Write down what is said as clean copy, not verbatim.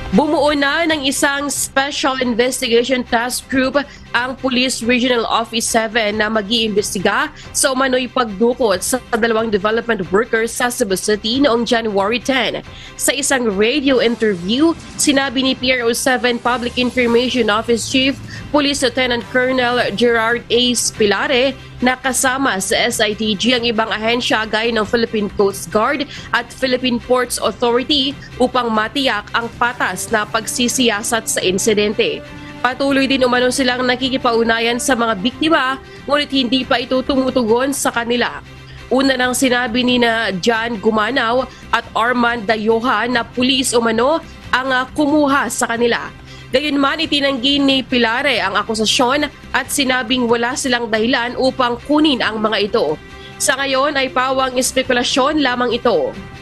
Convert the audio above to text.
Bumuo na ng isang Special Investigation Task Group ang Police Regional Office 7 na mag-iimbestiga sa umano'y pagdukot sa dalawang development workers sa Cebu City noong January 10. Sa isang radio interview, sinabi ni PRO7 Public Information Office Chief Police Lieutenant Colonel Gerard A. Spilare na kasama sa SITG ang ibang ahensya gaya ng Philippine Coast Guard at Philippine Ports Authority upang matiyak ang patas na pagsisiyasat sa insidente. Patuloy din umano silang nakikipaunayan sa mga biktima, ngunit hindi pa ito tumutugon sa kanila. Una nang sinabi ni na John Gumanaw at Armand Dayoha na pulis umano ang kumuha sa kanila. Gayunman, itinanggi ni Pilare ang akusasyon at sinabing wala silang dahilan upang kunin ang mga ito. Sa ngayon ay pawang espekulasyon lamang ito.